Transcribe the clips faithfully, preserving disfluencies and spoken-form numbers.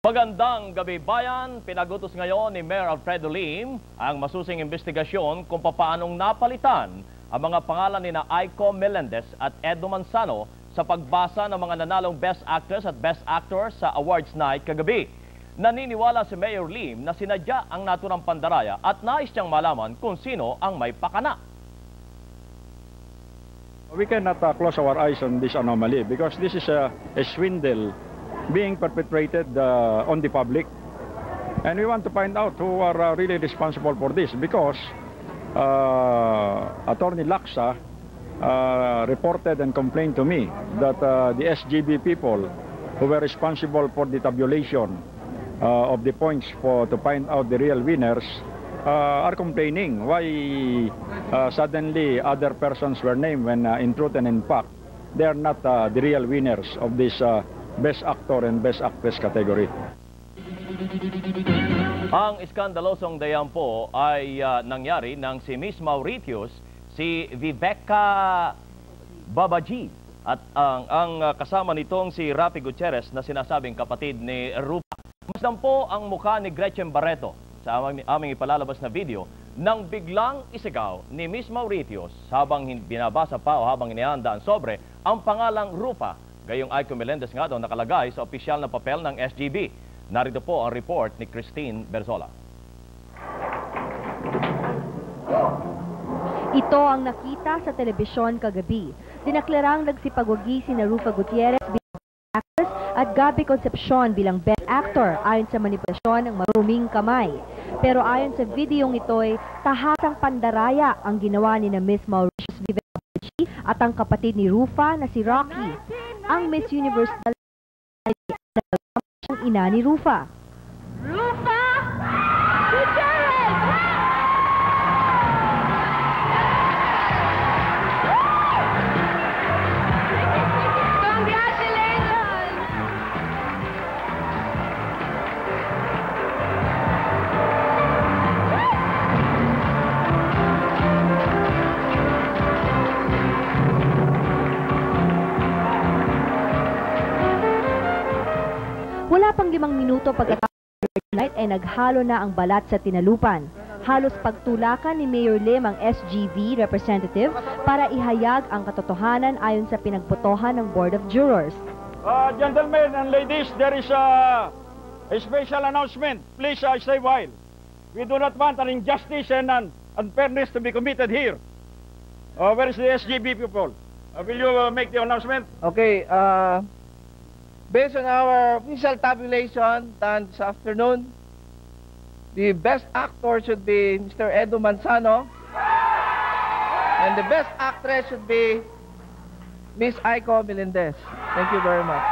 Magandang gabi bayan, pinagutos ngayon ni Mayor Alfredo Lim ang masusing investigasyon kung paanong napalitan ang mga pangalan ni na Aiko Melendez at Edo Manzano sa pagbasa ng mga nanalong Best Actress at Best Actor sa awards night kagabi. Naniniwala si Mayor Lim na sinadya ang naturang pandaraya at nais niyang malaman kung sino ang may pakana. We cannot uh, close our eyes on this anomaly because this is a, a swindle being perpetrated uh, on the public, and we want to find out who are uh, really responsible for this, because uh, Attorney Laksa uh, reported and complained to me that uh, the S G B people who were responsible for the tabulation uh, of the points for to find out the real winners uh, are complaining why uh, suddenly other persons were named when uh, in truth and in fact they are not uh, the real winners of this uh, Best Actor and Best Actress category. Ang iskandalosong dayan po ay uh, nangyari nang si Miss Mauritius, si Viveka Babaji at ang, ang uh, kasama nitong si Rafi Gutierrez na sinasabing kapatid ni Rupa. Masdan po ang mukha ni Gretchen Barreto sa aming, aming ipalalabas na video nang biglang isigaw ni Miss Mauritius habang binabasa pa o habang inihanda ang sobre ang pangalang Rupa. Gayong Aiko Melendez nga daw nakalagay sa opisyal na papel ng S G B. Narito po ang report ni Christine Berzola. Ito ang nakita sa telebisyon kagabi. Dinaklarang nagsipagwagi si Rufa Gutierrez bilang actress at Gabby Concepcion bilang best actor ayon sa manipulasyon ng maruming kamay. Pero ayon sa videong ito'y tahatang pandaraya ang ginawa ni na Miss Mauritius Viveka Babaji at ang kapatid ni Rufa na si Rocky. Ang Miss Universe ay ang ina ni Rufa. Rufa! Gutierrez! Congratulations! Wala pang limang minuto pagkatapos ng night ay naghalo na ang balat sa tinalupan. Halos pagtulakan ni Mayor Lim ang S G B representative para ihayag ang katotohanan ayon sa pinagbotohan ng Board of Jurors. Uh, gentlemen and ladies, there is a, a special announcement. Please uh, stay while. We do not want an injustice and an unfairness to be committed here. Uh, where is the S G B people? Uh, will you uh, make the announcement? Okay, uh... based on our official tabulation done this afternoon, the best actor should be Mister Edo Manzano, and the best actress should be Miss Aiko Melendez. Thank you very much.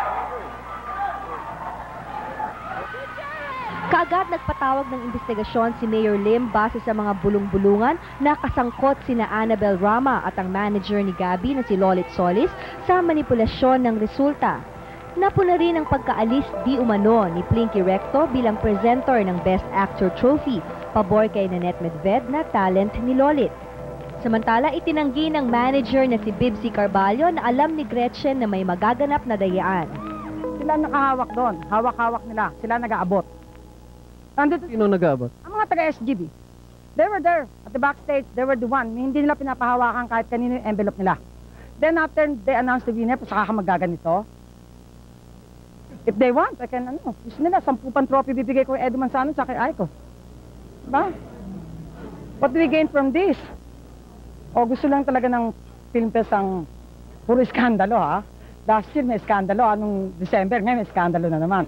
Kaagad nagpatawag ng investigasyon si Mayor Lim base sa mga bulong-bulungan na kasangkot sina Annabel Rama at ang manager ni Gabby na si Lolit Solis sa manipulasyon ng resulta. Napuna rin ang pagkaalis di umano ni Plinky Recto bilang presenter ng Best Actor Trophy, pabor kay Nanette Medved na talent ni Lolit. Samantala, itinanggi ng manager na si Bibsy Carballo na alam ni Gretchen na may magaganap na dayaan. Sila nakahawak doon, hawak-hawak nila, sila nag-aabot. Nandito, Sino nag-aabot? ang mga taga-S G B. They were there at the backstage, they were the one. Hindi nila pinapahawakan kahit kanino yung envelope nila. Then after they announced the winner, saka ka magaganito. If they want, I can, ano, gusto nila, sampupan trophy bibigay ko kay Edo Manzano sa kay Aiko. Diba? What do we gain from this? O gusto lang talaga ng Film Fest ang puro iskandalo, ha? Last year may iskandalo, anong December, ngayon may iskandalo na naman.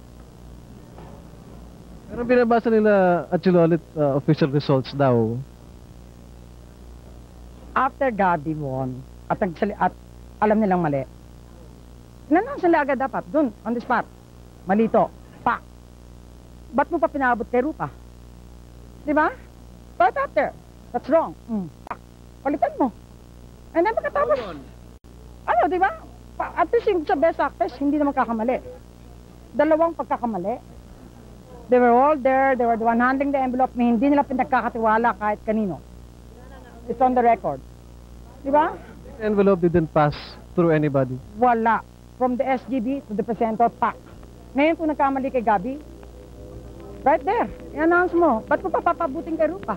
Pero binabasa nila at ulit uh, official results daw. After Gabby won, at, at alam nilang mali, nanong sila agad dapat, dun, on the spot. Malito. Pa. Ba't mo pa pinabot kay Rupa? Diba? Right after. That's wrong. Mm. Pa. Palitan mo. And then pagkatapos, ano, diba? Pa, at least yung sa best actress, hindi naman kakamali. Dalawang pagkakamali. They were all there, they were the one handling the envelope, may hindi nila pinagkakatiwala kahit kanino. It's on the record. Diba? The envelope didn't pass through anybody. Wala. From the S G B to the presenter, pack. Ngayon po nagkamali kay Gabi. Right there. I-announce mo. Ba't ko papapabuting kay Rupa?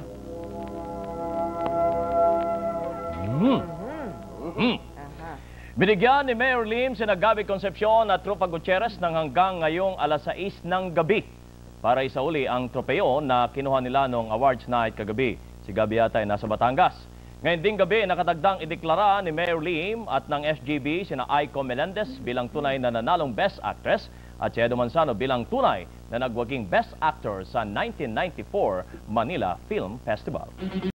Hmm. Hmm. Binigyan ni Mayor Lim sina Gabby Concepcion at Rufa Gutierrez ng hanggang ngayong alas sais ng gabi para isauli ang tropeo na kinuha nila noong awards night kagabi. Si Gabby yata ay nasa Batangas. Ngayon ding gabi, nakatagdang ideklara ni Mayor Lim at ng S G B sina Aiko Melendez bilang tunay na nanalong Best Actress at si Edo Manzano bilang tunay na nagwaging Best Actor sa nineteen ninety-four Manila Film Festival.